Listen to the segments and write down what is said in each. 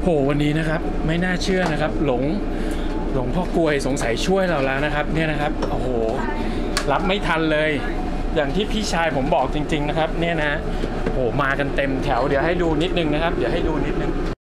วันนี้นะครับไม่น่าเชื่อนะครับหลวงพ่อกลวยสงสัยช่วยเราแล้วนะครับเนี่ยนะครับโอ้โหรับไม่ทันเลยอย่างที่พี่ชายผมบอกจริงๆนะครับเนี่ยนะโอ้มากันเต็มแถวเดี๋ยวให้ดูนิดนึงนะครับเดี๋ยวให้ดูนิดนึง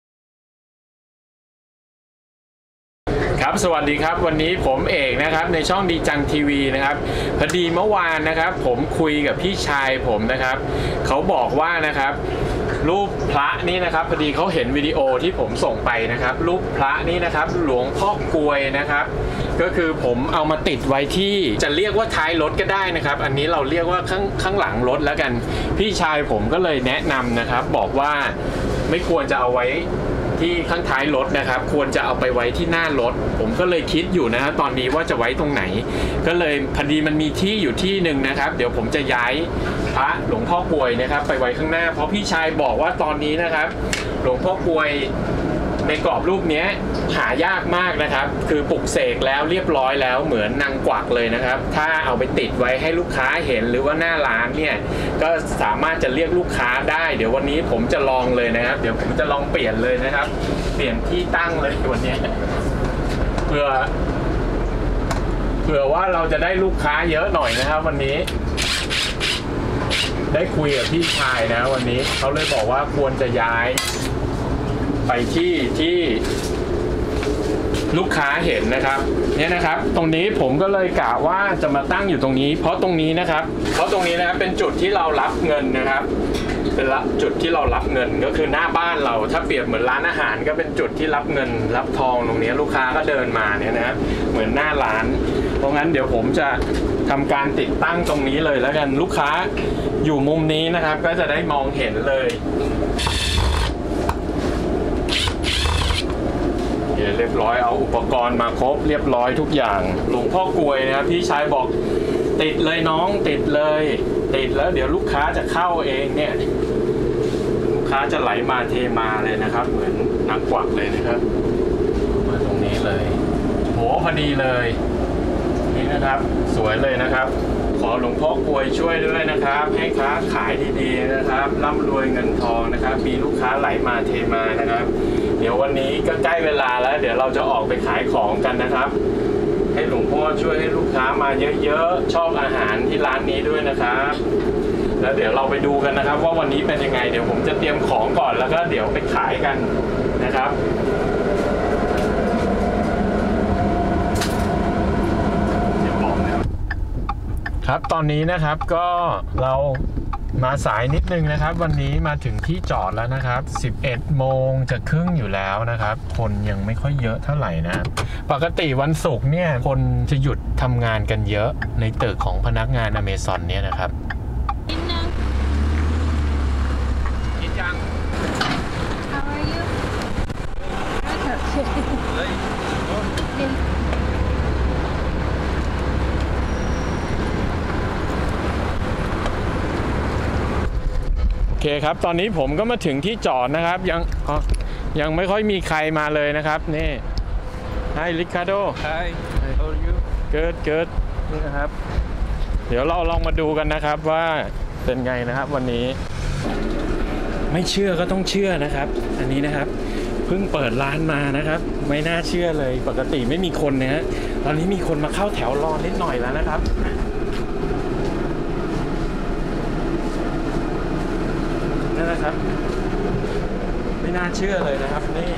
ครับสวัสดีครับวันนี้ผมเอกนะครับในช่องดีจังทีวีนะครับพอดีเมื่อวานนะครับผมคุยกับพี่ชายผมนะครับเขาบอกว่านะครับรูปพระนี่นะครับพอดีเขาเห็นวิดีโอที่ผมส่งไปนะครับรูปพระนี่นะครับหลวงพ่อกลวยนะครับก็คือผมเอามาติดไว้ที่จะเรียกว่าท้ายรถก็ได้นะครับอันนี้เราเรียกว่าข้างหลังรถแล้วกันพี่ชายผมก็เลยแนะนำนะครับบอกว่าไม่ควรจะเอาไว้ที่ข้างท้ายรถนะครับควรจะเอาไปไว้ที่หน้ารถผมก็เลยคิดอยู่นะตอนนี้ว่าจะไว้ตรงไหนก็เลยพอดีมันมีที่อยู่ที่หนึ่งนะครับเดี๋ยวผมจะย้ายพระหลวงพ่อกลวยนะครับไปไว้ข้างหน้าเพราะพี่ชายบอกว่าตอนนี้นะครับหลวงพ่อกลวยในกรอบรูปนี้หายากมากนะครับคือปลุกเสกแล้วเรียบร้อยแล้วเหมือนนางกวักเลยนะครับถ้าเอาไปติดไว้ให้ลูกค้าเห็นหรือว่าหน้าร้านเนี่ยก็สามารถจะเรียกลูกค้าได้เดี๋ยววันนี้ผมจะลองเลยนะครับเดี๋ยวผมจะลองเปลี่ยนเลยนะครับเปลี่ยนที่ตั้งเลยวันนี้เผื่อว่าเราจะได้ลูกค้าเยอะหน่อยนะครับวันนี้ได้คุยกับพี่ชายนะวันนี้เขาเลยบอกว่าควรจะย้ายไปที่ลูกค้าเห็นนะครับเนี่ยนะครับตรงนี้ผมก็เลยกะว่าจะมาตั้งอยู่ตรงนี้เพราะตรงนี้นะครับเป็นจุดที่เรารับเงินนะครับเป็นจุดที่เรารับเงินก็คือหน้าบ้านเราถ้าเปรียบเหมือนร้านอาหารก็เป็นจุดที่รับเงินรับทองตรงนี้ลูกค้าก็เดินมาเนี่ยนะครับเหมือนหน้าร้านเพราะงั้นเดี๋ยวผมจะทำการติดตั้งตรงนี้เลยแล้วกันลูกค้าอยู่มุมนี้นะครับก็จะได้มองเห็นเลยเรียบร้อยเอาอุปกรณ์มาครบเรียบร้อยทุกอย่างหลวงพ่อกลวยนะครับพี่ชายบอกติดเลยน้องติดเลยติดแล้วเดี๋ยวลูกค้าจะเข้าเองเนี่ยลูกค้าจะไหลมาเทมาเลยนะครับเหมือนนางกวักเลยนะครับมาตรงนี้เลยโหพอดีเลยนี่นะครับสวยเลยนะครับขอหลวงพ่อกลวยช่วยด้วยนะครับให้ค้าขายดีๆนะครับร่ำรวยเงินทองนะครับมีลูกค้าไหลมาเทมานะครับเดี๋ยววันนี้ก็ใกล้เวลาแล้วเดี๋ยวเราจะออกไปขายของกันนะครับให้หลวงพ่อช่วยให้ลูกค้ามาเยอะๆชอบอาหารที่ร้านนี้ด้วยนะครับแล้วเดี๋ยวเราไปดูกันนะครับว่าวันนี้เป็นยังไงเดี๋ยวผมจะเตรียมของก่อนแล้วก็เดี๋ยวไปขายกันนะครับครับตอนนี้นะครับก็เรามาสายนิดนึงนะครับวันนี้มาถึงที่จอดแล้วนะครับ11 โมงจะครึ่งอยู่แล้วนะครับคนยังไม่ค่อยเยอะเท่าไหร่นะปกติวันศุกร์เนี่ยคนจะหยุดทำงานกันเยอะในตึกของพนักงาน Amazon เนี่ยนะครับกินยัง How are you? Okay. โอเคครับตอนนี้ผมก็มาถึงที่จอดนะครับยังไม่ค่อยมีใครมาเลยนะครับนี่ Hi Ricardo Hi how are you good นี่นะครับเดี๋ยวเราลองมาดูกันนะครับว่าเป็นไงนะครับวันนี้ไม่เชื่อก็ต้องเชื่อนะครับอันนี้นะครับเพิ่งเปิดร้านมานะครับไม่น่าเชื่อเลยปกติไม่มีคนนะฮะตอนนี้มีคนมาเข้าแถวรอนิดหน่อยแล้วนะครับนะครับไม่น่าเชื่อเลยนะครับนี่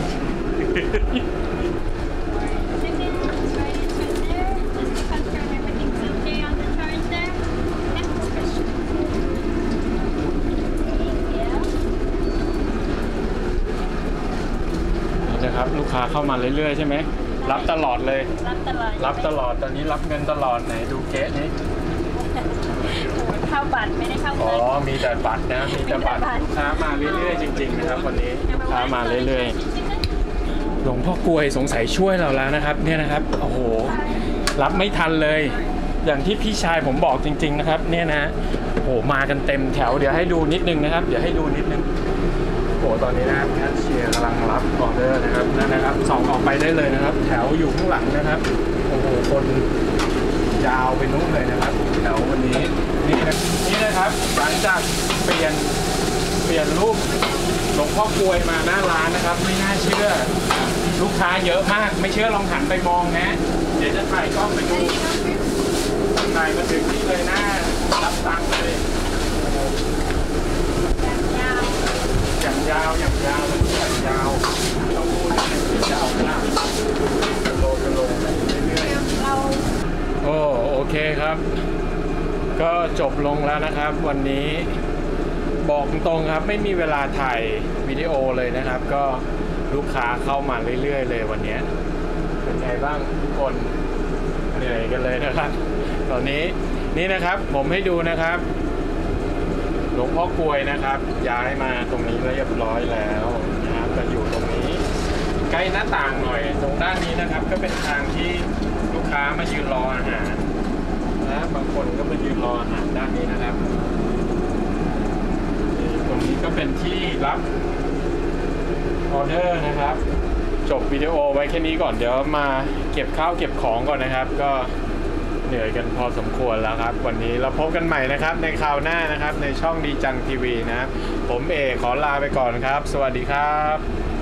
นะครับลูกค้าเข้ามาเรื่อยๆใช่ไหมรับตลอดเลยรับตลอดตอนนี้รับเงินตลอดไหนดูเก๊นี้เข้าบัตรไม่ได้เข้าเงินอ๋อมีแต่บัตรนะมีแต่บัตรลูกค้ามาเรื่อยๆจริงๆนะครับวันนี้ลูกค้ามาเรื่อยๆหลวงพ่อกลวยสงสัยช่วยเราแล้วนะครับเนี่ยนะครับโอ้โหรับไม่ทันเลยอย่างที่พี่ชายผมบอกจริงๆนะครับเนี่ยนะโอ้โหมากันเต็มแถวเดี๋ยวให้ดูนิดนึงนะครับเดี๋ยวให้ดูนิดนึงโอ้ตอนนี้นะแคชเชียร์กำลังรับออเดอร์นะครับนั่นนะครับส่องออกไปได้เลยนะครับแถวอยู่ข้างหลังนะครับโอ้โหคนยาวไปนู้นเลยนะครับแถววันนี้นี่นะครับหลังจากเปลี่ยนรูปหลวงงพ่อกลวยมาหน้าร้านนะครับไม่น่าเชื่อลูกค้าเยอะมากไม่เชื่อลองหันไปมองนะเดี๋ยวจะถ่ายกล้องไปดูถ่ายมาถึงนี่เลยนะรับตังค์เลยอย่างยาวอย่างยาวอย่างยาวต้องพูดอย่างยาวมากโลไปเรื่อยๆโอเคครับก็จบลงแล้วนะครับวันนี้บอกตรงครับไม่มีเวลาถ่ายวิดีโอเลยนะครับก็ลูกค้าเข้ามาเรื่อยๆเลยวันนี้เป็นไงบ้างทุกคนเหนื่อยกันเลยนะครับตอนนี้นี่นะครับผมให้ดูนะครับหลวงพ่อกลวยนะครับย้ายมาตรงนี้เรียบร้อยแล้วนะครับจะอยู่ตรงนี้ใกล้หน้าต่างหน่อยตรงด้านนี้นะครับก็เป็นทางที่ลูกค้ามายืนรออาหารนะบางคนก็มายืนรออาหารด้านนี้นะครับตรงนี้ก็เป็นที่รับออเดอร์นะครับจบวิดีโอไว้แค่นี้ก่อนเดี๋ยวมาเก็บข้าวเก็บของก่อนนะครับก็เหนื่อยกันพอสมควรแล้วครับวันนี้เราพบกันใหม่นะครับในคราวหน้านะครับในช่องดีจังทีวีนะผมเอกขอลาไปก่อนครับสวัสดีครับ